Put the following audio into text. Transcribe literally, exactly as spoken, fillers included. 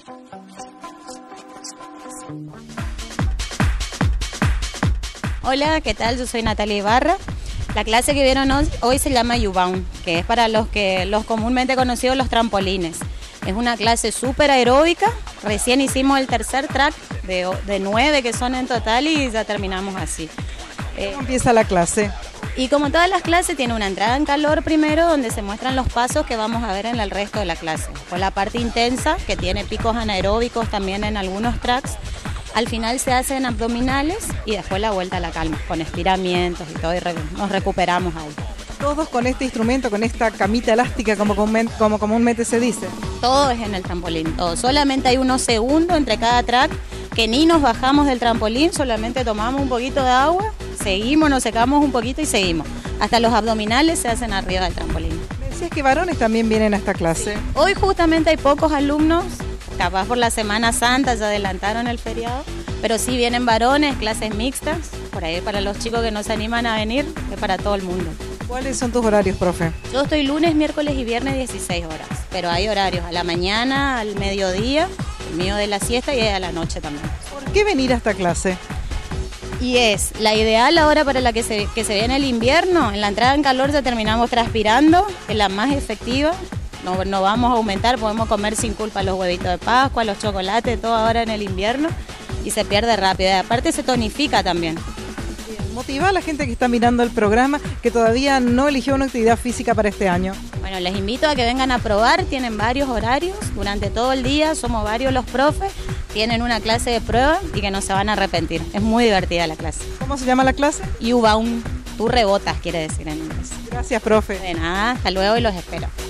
Hola, ¿qué tal? Yo soy Natalia Ibarra. La clase que vieron hoy, hoy se llama U-Bound, que es para los que los comúnmente conocidos los trampolines. Es una clase súper aeróbica. Recién hicimos el tercer track de, de nueve que son en total y ya terminamos así. ¿Cómo eh, empieza la clase? Y como todas las clases, tiene una entrada en calor primero, donde se muestran los pasos que vamos a ver en el resto de la clase. Con la parte intensa, que tiene picos anaeróbicos también en algunos tracks. Al final se hacen abdominales y después la vuelta a la calma, con estiramientos y todo, y re, nos recuperamos ahí. Todos con este instrumento, con esta camita elástica, como, como comúnmente se dice. Todo es en el trampolín, todo. Solamente hay unos segundos entre cada track, que ni nos bajamos del trampolín, solamente tomamos un poquito de agua, seguimos, nos secamos un poquito y seguimos. Hasta los abdominales se hacen arriba del trampolín. Me decías que varones también vienen a esta clase. Sí. Hoy justamente hay pocos alumnos. Capaz por la Semana Santa ya adelantaron el feriado, pero sí vienen varones, clases mixtas, por ahí para los chicos que no se animan a venir, es para todo el mundo. ¿Cuáles son tus horarios, profe? Yo estoy lunes, miércoles y viernes dieciséis horas, pero hay horarios a la mañana, al mediodía, el mío de la siesta y a la noche también. ¿Por qué venir a esta clase? Y es la ideal ahora para la que se, que se viene el invierno. En la entrada en calor ya terminamos transpirando, es la más efectiva. No, no vamos a aumentar, podemos comer sin culpa los huevitos de Pascua, los chocolates, todo ahora en el invierno y se pierde rápido. Y aparte se tonifica también. Motiva a la gente que está mirando el programa que todavía no eligió una actividad física para este año. Bueno, les invito a que vengan a probar, tienen varios horarios durante todo el día, somos varios los profes, tienen una clase de prueba y que no se van a arrepentir. Es muy divertida la clase. ¿Cómo se llama la clase? U-Bound, tú rebotas quiere decir en inglés. Gracias, profe. De nada, hasta luego y los espero.